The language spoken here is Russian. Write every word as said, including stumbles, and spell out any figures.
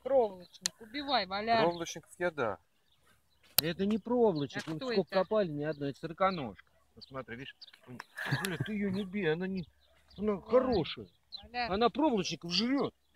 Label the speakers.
Speaker 1: Проволочник. Убивай, валяй.
Speaker 2: Проволочников я, да.
Speaker 3: Это не проволочек,
Speaker 1: А
Speaker 3: ну
Speaker 1: кто
Speaker 3: сколько
Speaker 1: это?
Speaker 3: копали, ни одной, это сороконожка. Посмотри, видишь? Бля, ты ее не бей, она не... Она
Speaker 1: Ой.
Speaker 3: хорошая.
Speaker 1: Валяй.
Speaker 3: Она проволочников жрет.